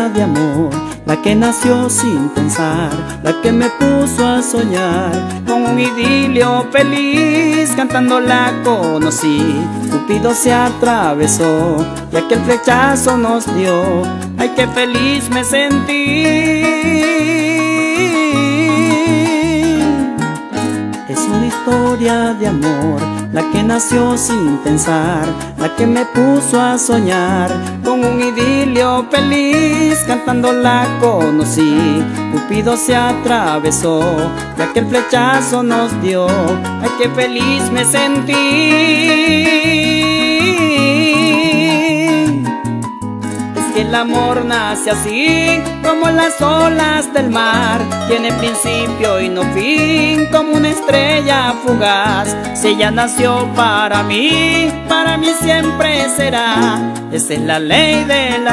historia de amor, la que nació sin pensar, la que me puso a soñar. Con un idilio feliz cantando la conocí. Cupido se atravesó y aquel flechazo nos dio. Ay, qué feliz me sentí. Es una historia de amor, la que nació sin pensar, la que me puso a soñar. Con un idilio feliz cantando la conocí. Cupido se atravesó y aquel flechazo nos dio. Ay, qué feliz me sentí. Que el amor nace así, como las olas del mar. Tiene principio y no fin, como una estrella fugaz. Si ella nació para mí siempre será. Esa es la ley del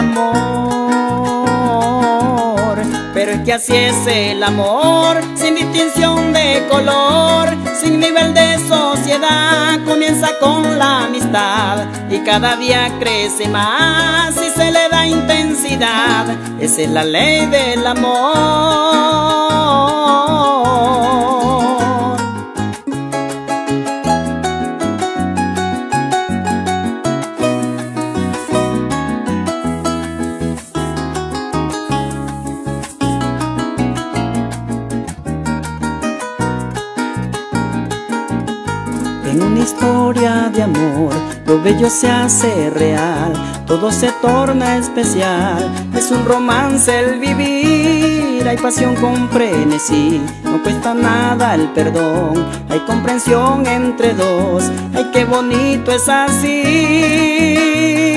amor. Pero es que así es el amor, sin distinción de color, sin nivel de sociedad. Comienza con la amistad y cada día crece más y se le da intensidad. Esa es la ley del amor. En una historia de amor, lo bello se hace real, todo se torna especial. Es un romance el vivir, hay pasión con frenesí, no cuesta nada el perdón, hay comprensión entre dos. Ay, qué bonito es así.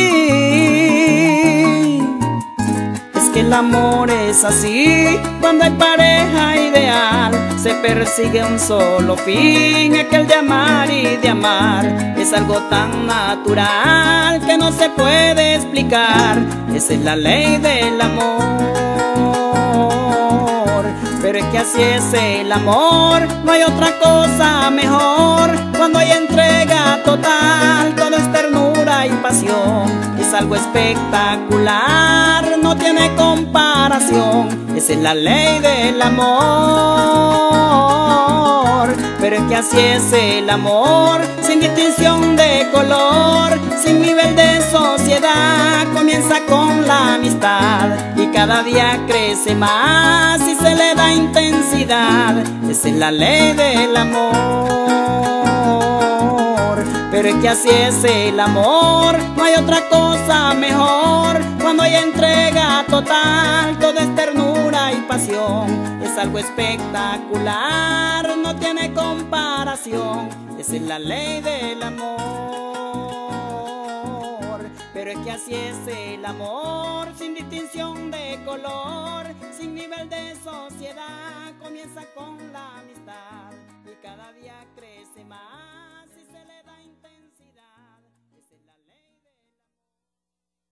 El amor es así, cuando hay pareja ideal, se persigue un solo fin, aquel de amar y de amar. Es algo tan natural que no se puede explicar. Esa es la ley del amor. Pero es que así es el amor, no hay otra cosa mejor. Cuando hay entrega total, todo es ternura y pasión. Es algo espectacular, no tiene comparación. Esa es la ley del amor. Pero es que así es el amor, sin distinción de color, sin nivel de sociedad. Comienza con la amistad y cada día crece más y se le da intensidad. Esa es la ley del amor. Pero es que así es el amor, no hay otra cosa mejor. Cuando hay entrega total, todo es ternura y pasión. Es algo espectacular, no tiene comparación. Esa es la ley del amor. Pero es que así es el amor, sin distinción de color, sin nivel de sociedad. Comienza con la amistad y cada día crece más.